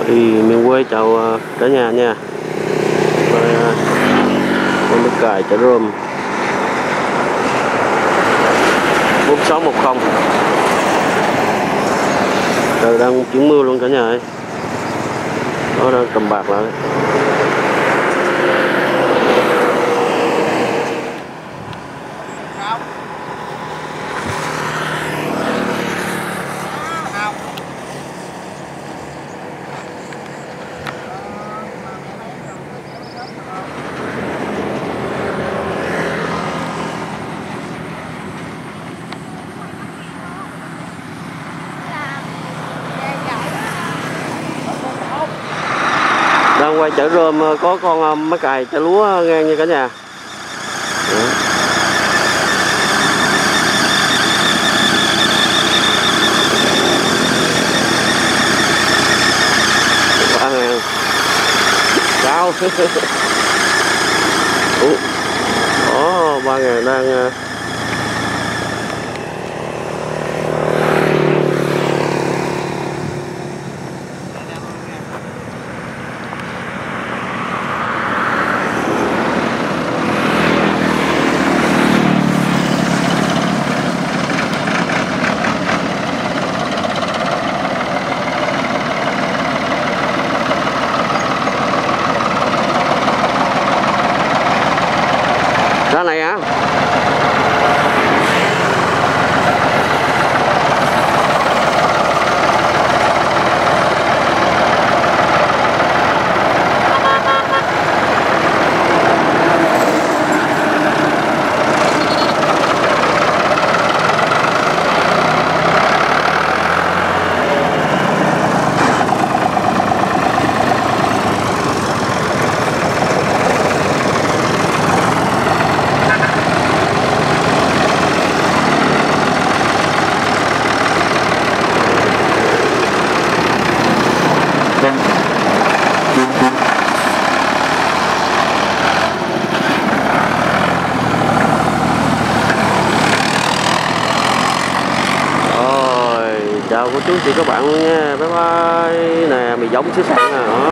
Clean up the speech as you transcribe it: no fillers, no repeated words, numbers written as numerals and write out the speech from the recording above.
Thì miền quê chào cả nhà nha. Con nước cài chợ Rơm 4610. Trời đang chuyển mưa luôn cả nhà ơi. Nó đang cầm bạc lại. Đang quay chợ Rơm có con máy cày chợ lúa ngang như cả nhà. Cao. Ủa, 3.000 đang ra này á. Chào cô chú chị các bạn luôn nha. Bye bye. Nè mì giống xứ Sạn nè.